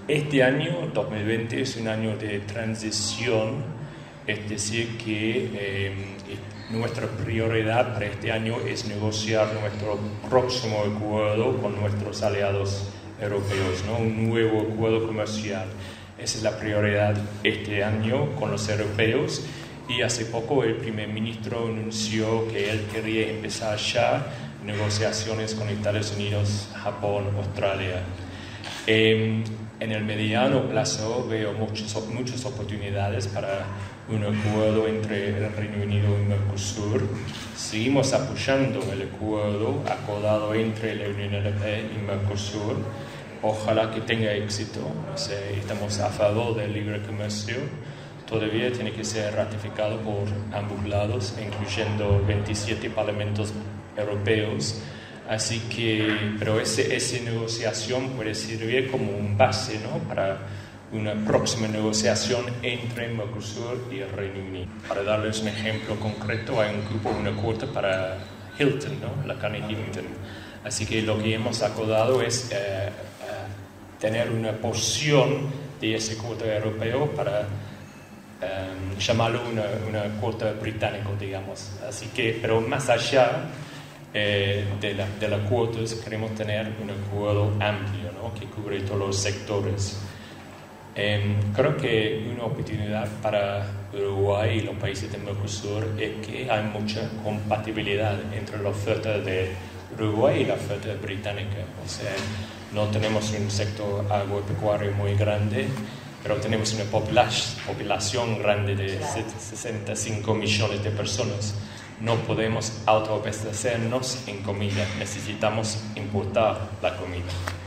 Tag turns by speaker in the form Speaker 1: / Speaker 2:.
Speaker 1: Este año, 2020, es un año de transición, es decir, que nuestra prioridad para este año es negociar nuestro próximo acuerdo con nuestros aliados europeos, ¿no? Un nuevo acuerdo comercial. Esa es la prioridad este año con los europeos. Y hace poco el primer ministro anunció que él quería empezar ya negociaciones con Estados Unidos, Japón, Australia. En el mediano plazo veo muchas oportunidades para un acuerdo entre el Reino Unido y Mercosur. Seguimos apoyando el acuerdo acordado entre la Unión Europea y Mercosur. Ojalá que tenga éxito. Estamos a favor del libre comercio. Todavía tiene que ser ratificado por ambos lados, incluyendo 27 parlamentos europeos. Así que, pero esa negociación puede servir como un base, ¿no?, para una próxima negociación entre Mercosur y el Reino Unido. Para darles un ejemplo concreto, hay un acuerdo para Hilton, ¿no?, la carne Hilton. Así que lo que hemos acordado es tener una porción de ese acuerdo europeo para llamarlo una cuota británico, digamos. Así que, pero más allá de las cuotas, queremos tener un acuerdo amplio, ¿no?, que cubre todos los sectores. Creo que una oportunidad para Uruguay y los países de Mercosur es que hay mucha compatibilidad entre la oferta de Uruguay y la oferta británica. O sea, no tenemos un sector agropecuario muy grande, pero tenemos una población grande de 65 millones de personas. No podemos autoabastecernos en comida, necesitamos importar la comida.